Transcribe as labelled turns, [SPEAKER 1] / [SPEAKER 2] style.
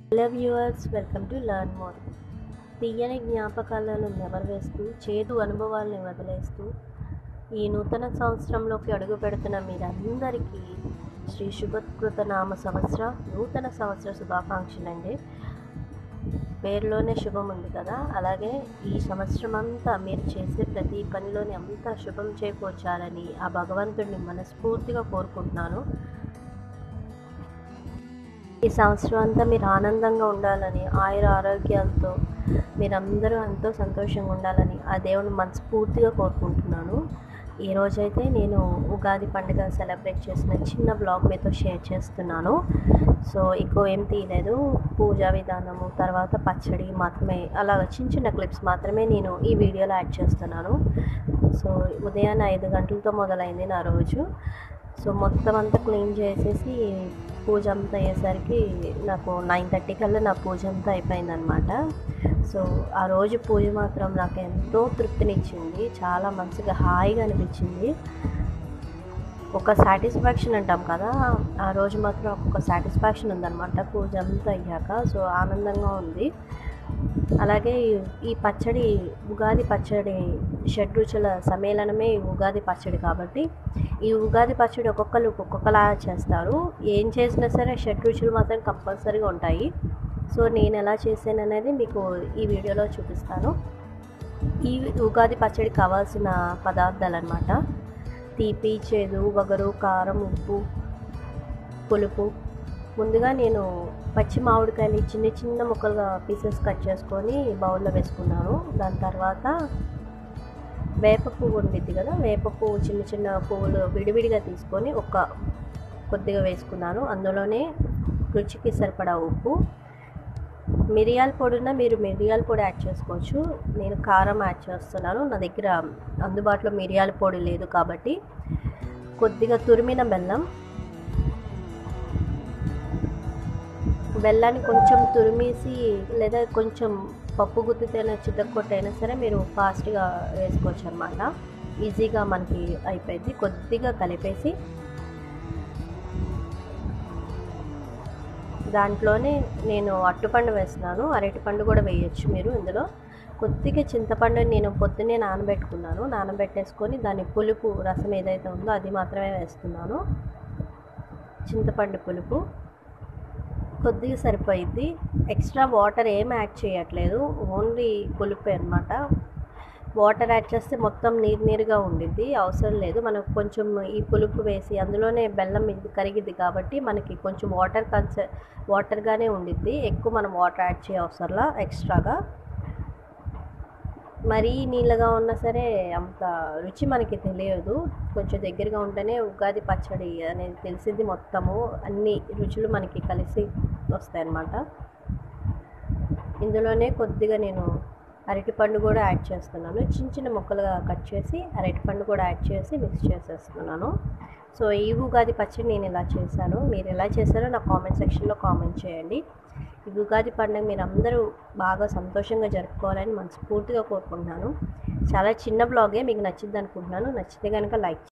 [SPEAKER 1] Hello viewers, welcome to learn more. తీయని జ్ఞాపకాలను నెమరువేస్తూ చేదు అనుభవాల్ని వదిలేస్తూ ఈ నూతన సంవత్సరంలోకి అడుగు పెడుతున్న మీరందరికీ శ్రీ శుభకృత నామ సంవత్సర నూతన సంవత్సర శుభాకాంక్షలండి. పేరులోనే శుభం ఉంది కదా, అలాగే ఈ సంవత్సరం అంతా మీరు చేసే ప్రతి పనిలోని అంతా శుభం చేకూర్చాలని ఆ భగవంతుడిని మనస్ఫూర్తిగా కోరుకుంటున్నాను. ఈ సంవత్సరం అంతా మీరు ఆనందంగా ఉండాలని, ఆయుర ఆరోగ్యాలతో మీరందరూ ఎంతో సంతోషంగా ఉండాలని ఆ దేవుని మనస్ఫూర్తిగా కోరుకుంటున్నాను. ఈరోజైతే నేను ఉగాది పండుగ సెలబ్రేట్ చేసిన చిన్న బ్లాగ్ మీతో షేర్ చేస్తున్నాను. సో ఎక్కువ ఏం తీయలేదు, పూజా విధానము తర్వాత పచ్చడి మాత్రమే, అలా చిన్న చిన్న క్లిప్స్ మాత్రమే నేను ఈ వీడియోలో యాడ్ చేస్తున్నాను. సో ఉదయాన్నే 5 గంటలతో మొదలైంది నా రోజు. సో మొత్తం అంతా క్లీన్ చేసేసి పూజ అంతా అయ్యేసరికి నాకు 9:30 కల్లా నా పూజ అంతా అయిపోయిందనమాట. సో ఆ రోజు పూజ మాత్రం నాకు ఎంతో తృప్తినిచ్చింది, చాలా మనసుగా హాయిగా అనిపించింది. ఒక సాటిస్ఫాక్షన్ అంటాం కదా, ఆ రోజు మాత్రం ఒక సాటిస్ఫాక్షన్ ఉందన్నమాట పూజ అంతా అయ్యాక. సో ఆనందంగా ఉంది. అలాగే ఈ పచ్చడి, ఉగాది పచ్చడి షడ్రుచుల సమ్మేళనమే ఉగాది పచ్చడి కాబట్టి ఈ ఉగాది పచ్చడి ఒక్కొక్కలా చేస్తారు. ఏం చేసినా సరే షడ్రుచులు మాత్రం కంపల్సరీగా ఉంటాయి. సో నేను ఎలా చేశాను అనేది మీకు ఈ వీడియోలో చూపిస్తాను. ఈ ఉగాది పచ్చడి కావాల్సిన పదార్థాలు అన్నమాట: తీపి, చేదు, వగరు, కారం, ఉప్పు, పులుపు. ముందుగా నేను పచ్చి మామిడికాయలు చిన్న చిన్న ముక్కలుగా పీసెస్ కట్ చేసుకొని బౌల్లో వేసుకున్నాను. దాని తర్వాత వేప పువ్వు ఉండిద్ది కదా, వేప పువ్వు చిన్న చిన్న పువ్వులు విడివిడిగా తీసుకొని కొద్దిగా వేసుకున్నాను. అందులోనే రుచికి సరిపడా ఉప్పు, మిరియాల పొడిన మీరు మిరియాల పొడి యాడ్ చేసుకోవచ్చు. నేను కారం యాడ్ చేస్తున్నాను, నా దగ్గర అందుబాటులో మిరియాల పొడి లేదు కాబట్టి. కొద్దిగా తురిమిన బెల్లాన్ని కొంచెం తురిమేసి లేదా కొంచెం పప్పు గుత్తితేనే చితక్కొట్టైనా సరే మీరు ఫాస్ట్గా వేసుకోవచ్చు అన్నమాట. ఈజీగా మనకి అయిపోయింది. కొద్దిగా కలిపేసి దాంట్లోనే నేను అరటిపండు వేస్తున్నాను. అరటిపండు కూడా వేయచ్చు మీరు ఇందులో. కొద్దిగా చింతపండు నేను పొద్దున్నే నానబెట్టేసుకొని దాని పులుపు రసం ఏదైతే ఉందో అది మాత్రమే వేస్తున్నాను. చింతపండు పులుపు కొద్దిగా సరిపోయింది. ఎక్స్ట్రా వాటర్ ఏం యాడ్ చేయట్లేదు, ఓన్లీ పులుపే అన్నమాట. వాటర్ యాడ్ చేస్తే మొత్తం నీరుగా ఉండిద్ది, అవసరం లేదు. మనకు కొంచెం ఈ పులుపు వేసి అందులోనే బెల్లం కరిగిద్ది కాబట్టి మనకి కొంచెం వాటర్గానే ఉండిద్ది. ఎక్కువ మనం వాటర్ యాడ్ చేయ అవసరంలా ఎక్స్ట్రాగా. మరీ నీళ్ళగా ఉన్నా సరే అంత రుచి మనకి తెలియదు. కొంచెం దగ్గరగా ఉంటేనే ఉగాది పచ్చడి అనేది తెలిసింది. మొత్తము అన్ని రుచులు మనకి కలిసి వస్తాయి అన్నమాట. ఇందులోనే కొద్దిగా నేను అరటిపండు కూడా యాడ్ చేస్తున్నాను. చిన్న చిన్న ముక్కలుగా కట్ చేసి అరటిపండు కూడా యాడ్ చేసి మిక్స్ చేసేస్తున్నాను. సో ఈ ఉగాది పచ్చడి నేను ఇలా చేశాను. మీరు ఎలా చేశారో నా కామెంట్ సెక్షన్లో కామెంట్ చేయండి. ఈ ఉగాది పండుగ మీరు అందరూ బాగా సంతోషంగా జరుపుకోవాలని మనస్ఫూర్తిగా కోరుకుంటున్నాను. చాలా చిన్న బ్లాగే, మీకు నచ్చింది అనుకుంటున్నాను. నచ్చితే కనుక లైక్